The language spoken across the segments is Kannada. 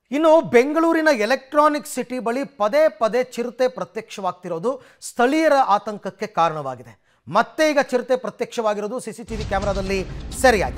ಇನ್ನು ಬೆಂಗಳೂರಿನ ಎಲೆಕ್ಟ್ರಾನಿಕ್ ಸಿಟಿ ಬಳಿ ಪದೇ ಪದೇ ಚಿರತೆ ಪ್ರತ್ಯಕ್ಷವಾಗ್ತಿರೋದು ಸ್ಥಳೀಯರ ಆತಂಕಕ್ಕೆ ಕಾರಣವಾಗಿದೆ. ಮತ್ತೆ ಈಗ ಚಿರತೆ ಪ್ರತ್ಯಕ್ಷವಾಗಿರೋದು ಸಿಸಿಟಿವಿ ಕ್ಯಾಮೆರಾದಲ್ಲಿ ಸೆರೆಯಾಗಿದೆ.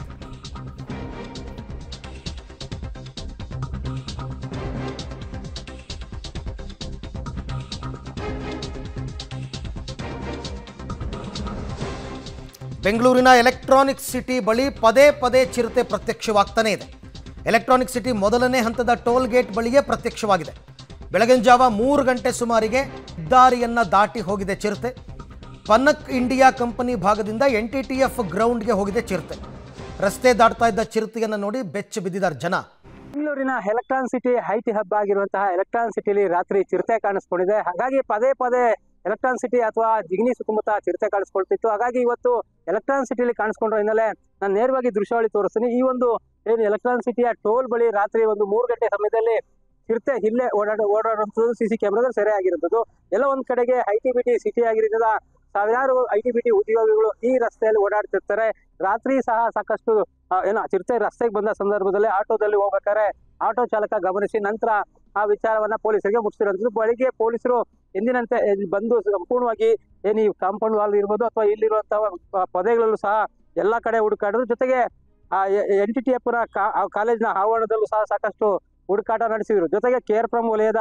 ಬೆಂಗಳೂರಿನ ಎಲೆಕ್ಟ್ರಾನಿಕ್ ಸಿಟಿ ಬಳಿ ಪದೇ ಪದೇ ಚಿರತೆ ಪ್ರತ್ಯಕ್ಷವಾಗ್ತಾನೆ ಇದೆ. ಎಲೆಕ್ಟ್ರಾನಿಕ್ ಸಿಟಿ ಮೊದಲನೇ ಹಂತದ ಟೋಲ್ ಗೇಟ್ ಬಳಿಯೇ ಪ್ರತ್ಯಕ್ಷವಾಗಿದೆ. ಬೆಳಗಿನ ಜಾವ 3 ಗಂಟೆ ಸುಮಾರಿಗೆ ಹೆದ್ದಾರಿಯನ್ನು ದಾಟಿ ಹೋಗಿದೆ ಚಿರತೆ. ಪನ್ನಕ್ ಇಂಡಿಯಾ ಕಂಪನಿ ಭಾಗದಿಂದ NTTF ಗ್ರೌಂಡ್ಗೆ ಹೋಗಿದೆ ಚಿರತೆ. ರಸ್ತೆ ದಾಟ್ತಾ ಇದ್ದ ಚಿರತೆಯನ್ನು ನೋಡಿ ಬೆಚ್ಚಿ ಬಿದ್ದಿದ್ದಾರೆ ಜನ. ಬೆಂಗಳೂರಿನ ಎಲೆಕ್ಟ್ರಾನಿಕ್ ಸಿಟಿ ಐಟಿ ಹಬ್ ಆಗಿರುವಂತಹ ಎಲೆಕ್ಟ್ರಾನಿಕ್ ಸಿಟಿಲಿ ರಾತ್ರಿ ಚಿರತೆ ಕಾಣಿಸ್ಕೊಂಡಿದೆ. ಹಾಗಾಗಿ ಪದೇ ಪದೇ ಎಲೆಕ್ಟ್ರಾನಿಕ್ ಸಿಟಿ ಅಥವಾ ಜಿಗಣಿ ಸುತ್ತಮುತ್ತ ಚಿರತೆ ಕಾಣಿಸ್ಕೊಳ್ತಿತ್ತು. ಹಾಗಾಗಿ ಇವತ್ತು ಎಲೆಕ್ಟ್ರಾನಿಕ್ ಸಿಟಿಲಿ ಕಾಣಿಸ್ಕೊಂಡ್ರ ಹಿನ್ನೆಲೆ ನಾನು ನೇರವಾಗಿ ದೃಶ್ಯಾವಳಿ ತೋರಿಸ್ತೀನಿ. ಈ ಒಂದು ಏನು ಎಲೆಕ್ಟ್ರಾನಿಕ್ ಸಿಟಿಯ ಟೋಲ್ ಬಳಿ ರಾತ್ರಿ 3 ಗಂಟೆ ಸಮಯದಲ್ಲಿ ಚಿರತೆ ಇಲ್ಲೇ ಓಡಾಡುವಂಥದ್ದು ಸಿಸಿ ಕ್ಯಾಮೆರಾದಲ್ಲಿ ಸೆರೆ ಆಗಿರುವಂಥದ್ದು. ಎಲ್ಲ ಒಂದ್ ಕಡೆಗೆ ITBT ಸಿಟಿ ಆಗಿರೋದ್ರಿಂದ ಸಾವಿರಾರು ITBT ಉದ್ಯೋಗಿಗಳು ಈ ರಸ್ತೆಯಲ್ಲಿ ಓಡಾಡ್ತಿರ್ತಾರೆ. ರಾತ್ರಿ ಸಹ ಸಾಕಷ್ಟು ಚಿರತೆ ರಸ್ತೆಗೆ ಬಂದ ಸಂದರ್ಭದಲ್ಲಿ ಆಟೋದಲ್ಲಿ ಹೋಗ್ಬೇಕಾದ್ರೆ ಆಟೋ ಚಾಲಕ ಗಮನಿಸಿ ನಂತರ ಆ ವಿಚಾರವನ್ನ ಪೊಲೀಸರಿಗೆ ಮುಟ್ಟಿಸಿರುವಂಥದ್ದು. ಬೆಳಿಗ್ಗೆ ಪೊಲೀಸರು ಎಂದಿನಂತೆ ಬಂದು ಸಂಪೂರ್ಣವಾಗಿ ಏನು ಈ ಕಾಂಪೌಂಡ್ ವಾಲ್ ಇರ್ಬೋದು ಅಥವಾ ಇಲ್ಲಿರುವಂತಹ ಪೊದೆಗಳಲ್ಲೂ ಸಹ ಎಲ್ಲಾ ಕಡೆ ಹುಡುಕಾಡಿದ್ರು. ಜೊತೆಗೆ NTTF ಕಾಲೇಜಿನ ಆವರಣದಲ್ಲೂ ಸಹ ಸಾಕಷ್ಟು ಹುಡುಕಾಟ ನಡೆಸಿದ್ರು. ಜೊತೆಗೆ KRPM ವಲಯದ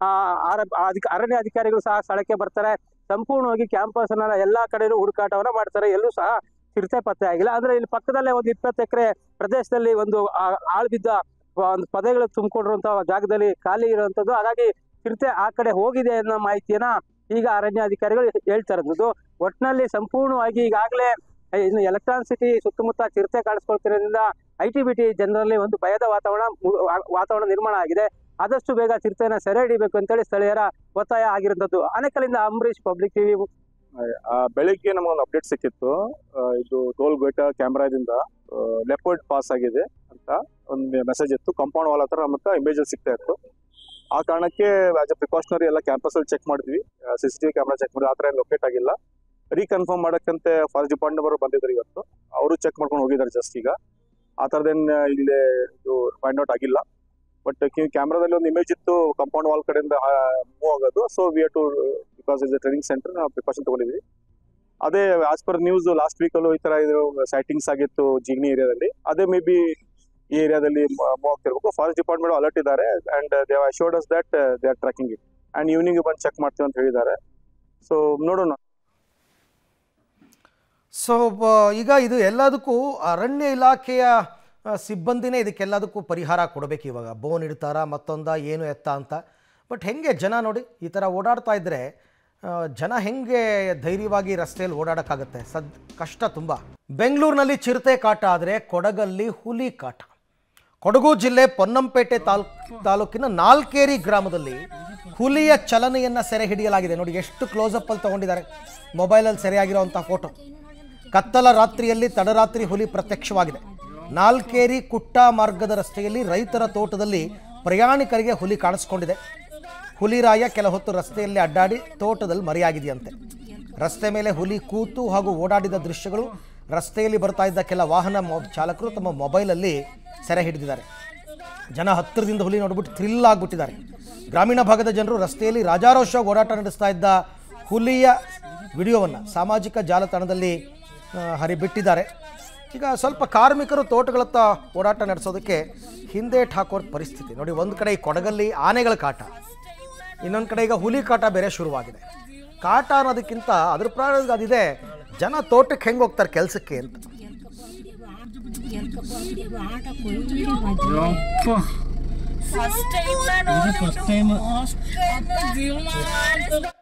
ಅರಣ್ಯ ಅಧಿಕಾರಿಗಳು ಸಹ ಸ್ಥಳಕ್ಕೆ ಬರ್ತಾರೆ. ಸಂಪೂರ್ಣವಾಗಿ ಕ್ಯಾಂಪಸ್ ಅನ್ನ ಎಲ್ಲಾ ಕಡೆಯೂ ಹುಡುಕಾಟವನ್ನ ಮಾಡ್ತಾರೆ. ಎಲ್ಲೂ ಸಹ ಚಿರತೆ ಪತ್ತೆ ಆಗಿಲ್ಲ. ಅಂದ್ರೆ ಇಲ್ಲಿ ಪಕ್ಕದಲ್ಲೇ ಒಂದು 20 ಎಕರೆ ಪ್ರದೇಶದಲ್ಲಿ ಒಂದು ಆಳ್ಬಿದ್ದ ಒಂದು ಪೊದೆಗಳು ತುಂಬಿಕೊಂಡಿರುವಂತಹ ಜಾಗದಲ್ಲಿ ಖಾಲಿ ಇರುವಂತದ್ದು. ಹಾಗಾಗಿ ಚಿರತೆ ಆ ಕಡೆ ಹೋಗಿದೆ ಅನ್ನೋ ಮಾಹಿತಿಯನ್ನ ಈಗ ಅರಣ್ಯ ಅಧಿಕಾರಿಗಳು ಹೇಳ್ತಾ ಇರೋದು. ಒಟ್ಟಿನಲ್ಲಿ ಸಂಪೂರ್ಣವಾಗಿ ಈಗಾಗಲೇ ಇನ್ನು ಎಲೆಕ್ಟ್ರಾನಿಕ್ ಸಿಟಿ ಸುತ್ತಮುತ್ತ ಚಿರತೆ ಕಾಣಿಸ್ಕೊಳ್ತಿರೋದ್ರಿಂದ ITBT ಜನರಲ್ಲಿ ಒಂದು ಭಯದ ವಾತಾವರಣ ನಿರ್ಮಾಣ ಆಗಿದೆ. ಆದಷ್ಟು ಬೇಗ ಚಿರತೆನ ಸೆರೆ ಹಿಡಿಬೇಕು ಅಂತೇಳಿ ಸ್ಥಳೀಯರ ಒತ್ತಾಯ ಆಗಿರುವಂತದ್ದು. ಆನೇಕಲ್ಲಿಂದ ಅಂಬರೀಶ್, ಪಬ್ಲಿಕ್ ಟಿವಿ. ಬೆಳಿಗ್ಗೆ ನಮಗೊಂದು ಅಪ್ಡೇಟ್ ಸಿಕ್ಕಿತ್ತು. ಇದು ಟೋಲ್ ಗೇಟ್ ಕ್ಯಾಮ್ರಾದಿಂದ ಲೆಪರ್ಡ್ ಪಾಸ್ ಆಗಿದೆ ಅಂತ ಒಂದು ಮೆಸೇಜ್ ಇತ್ತು. ಕಾಂಪೌಂಡ್ ವಾಲ್ ಹತ್ರ ಮತ್ತೆ ಇಮೇಜಸ್ ಸಿಗ್ತಾ ಇತ್ತು. ಆ ಕಾರಣಕ್ಕೆ ಆಸ್ ಎ ಪ್ರಿಕಾಷನರಿ ಎಲ್ಲ ಕ್ಯಾಂಪಸ್ ಅಲ್ಲಿ ಚೆಕ್ ಮಾಡಿದ್ವಿ, CCTV ಕ್ಯಾಮ್ರಾ ಚೆಕ್ ಮಾಡಿದ್ವಿ. ಆ ಥರ ಲೊಕೇಟ್ ಆಗಿಲ್ಲ. ರೀಕನ್ಫರ್ಮ್ ಮಾಡಕ್ಕಂತೆ ಫಾರೆಸ್ಟ್ ಡಿಪಾರ್ಟ್ಮೆಂಟ್ ಅವರು ಬಂದಿದ್ರು ಇವತ್ತು. ಅವರು ಚೆಕ್ ಮಾಡ್ಕೊಂಡು ಹೋಗಿದ್ದಾರೆ ಜಸ್ಟ್ ಈಗ. ಆ ಥರದೇನು ಇಲ್ಲಿ ಇದು ಫೈಂಡ್ ಔಟ್ ಆಗಿಲ್ಲ. ಬಟ್ ಕ್ಯಾಮ್ರಾದಲ್ಲಿ ಒಂದು ಇಮೇಜ್ ಇತ್ತು ಕಾಂಪೌಂಡ್ ವಾಲ್ ಕಡೆಯಿಂದ ಮೂವ್ ಆಗೋದು. So we have to, because is a training centre, ನಾವು ಪ್ರಿಕಾಷನ್ ತಗೊಂಡಿದ್ವಿ. ಅದೇ ಆಸ್ ಪರ್ ನ್ಯೂಸ್ ಲಾಸ್ಟ್ ವೀಕಲ್ಲೂ ಈ ತರ ಇದು ಸೈಟಿಂಗ್ಸ್ ಆಗಿತ್ತು ಜಿಗ್ನಿ ಏರಿಯಾದಲ್ಲಿ. ಅದೇ ಮೇ ಬಿ ಈ ಏರಿಯಾದಲ್ಲಿ ಮೂವ್ ಆಗ್ತಿರ್ಬೇಕು. ಫಾರೆಸ್ಟ್ ಡಿಪಾರ್ಟ್ಮೆಂಟ್ ಅಲರ್ಟ್ ಇದ್ದಾರೆ and they have assured us that they are tracking it and evening ಬಂದು ಚೆಕ್ ಮಾಡ್ತೀವಿ ಅಂತ ಹೇಳಿದ್ದಾರೆ. ಸೊ ನೋಡೋಣ. ಸೊ ಈಗ ಇದು ಎಲ್ಲದಕ್ಕೂ ಅರಣ್ಯ ಇಲಾಖೆಯ ಸಿಬ್ಬಂದಿನೇ ಇದಕ್ಕೆಲ್ಲದಕ್ಕೂ ಪರಿಹಾರ ಕೊಡಬೇಕು. ಇವಾಗ ಬೋನ್ ಇಡ್ತಾರ ಮತ್ತೊಂದ ಏನು ಎತ್ತ ಅಂತ. ಬಟ್ ಹೆಂಗೆ ಜನ ನೋಡಿ ಈ ಥರ ಓಡಾಡ್ತಾ ಇದ್ದರೆ ಜನ ಹೆಂಗೆ ಧೈರ್ಯವಾಗಿ ರಸ್ತೆಯಲ್ಲಿ ಓಡಾಡೋಕ್ಕಾಗತ್ತೆ? ಕಷ್ಟ ತುಂಬ. ಬೆಂಗಳೂರಿನಲ್ಲಿ ಚಿರತೆ ಕಾಟ ಆದರೆ ಕೊಡಗಲ್ಲಿ ಹುಲಿ ಕಾಟ. ಕೊಡಗು ಜಿಲ್ಲೆ ಪೊನ್ನಂಪೇಟೆ ತಾಲೂಕಿನ ನಾಲ್ಕೇರಿ ಗ್ರಾಮದಲ್ಲಿ ಹುಲಿಯ ಚಲನೆಯನ್ನು ಸೆರೆ ಹಿಡಿಯಲಾಗಿದೆ. ನೋಡಿ ಎಷ್ಟು ಕ್ಲೋಸಪ್ ಅಲ್ಲಿ ತಗೊಂಡಿದ್ದಾರೆ. ಮೊಬೈಲಲ್ಲಿ ಸೆರೆಯಾಗಿರೋವಂಥ ಫೋಟೋ. ಕತ್ತಲ ರಾತ್ರಿಯಲ್ಲಿ ತಡರಾತ್ರಿ ಹುಲಿ ಪ್ರತ್ಯಕ್ಷವಾಗಿದೆ. ನಾಲ್ಕೇರಿ ಕುಟ್ಟ ಮಾರ್ಗದ ರಸ್ತೆಯಲ್ಲಿ ರೈತರ ತೋಟದಲ್ಲಿ ಪ್ರಯಾಣಿಕರಿಗೆ ಹುಲಿ ಕಾಣಿಸ್ಕೊಂಡಿದೆ. ಹುಲಿರಾಯ ಕೆಲ ಹೊತ್ತು ರಸ್ತೆಯಲ್ಲಿ ಅಡ್ಡಾಡಿ ತೋಟದಲ್ಲಿ ಮರೆಯಾಗಿದೆಯಂತೆ. ರಸ್ತೆ ಮೇಲೆ ಹುಲಿ ಕೂತು ಹಾಗೂ ಓಡಾಡಿದ ದೃಶ್ಯಗಳು ರಸ್ತೆಯಲ್ಲಿ ಬರ್ತಾ ಇದ್ದ ಕೆಲ ವಾಹನ ಚಾಲಕರು ತಮ್ಮ ಮೊಬೈಲಲ್ಲಿ ಸೆರೆ ಹಿಡಿದಿದ್ದಾರೆ. ಜನ ಹತ್ತಿರದಿಂದ ಹುಲಿ ನೋಡ್ಬಿಟ್ಟು ಥ್ರಿಲ್ ಆಗಿಬಿಟ್ಟಿದ್ದಾರೆ. ಗ್ರಾಮೀಣ ಭಾಗದ ಜನರು ರಸ್ತೆಯಲ್ಲಿ ರಾಜಾರೋಷ ಓಡಾಟ ನಡೆಸ್ತಾ ಇದ್ದ ಹುಲಿಯ ವಿಡಿಯೋವನ್ನು ಸಾಮಾಜಿಕ ಜಾಲತಾಣದಲ್ಲಿ ಹರಿಬಿಟ್ಟಿದ್ದಾರೆ. ಈಗ ಸ್ವಲ್ಪ ಕಾರ್ಮಿಕರು ತೋಟಗಳತ್ತ ಓಡಾಟ ನಡೆಸೋದಕ್ಕೆ ಹಿಂದೇಟು ಹಾಕೋ ಪರಿಸ್ಥಿತಿ ನೋಡಿ. ಒಂದು ಕಡೆ ಈ ಕೊಡಗಲ್ಲಿ ಆನೆಗಳ ಕಾಟ, ಇನ್ನೊಂದು ಕಡೆ ಈಗ ಹುಲಿ ಕಾಟ ಬೇರೆ ಶುರುವಾಗಿದೆ. ಕಾಟ ಅನ್ನೋದಕ್ಕಿಂತ ಅದ್ರ ಪ್ರಾಣ ಅದಿದೆ, ಜನ ತೋಟಕ್ಕೆ ಹೆಂಗೆ ಹೋಗ್ತಾರೆ ಕೆಲಸಕ್ಕೆ ಅಂತ.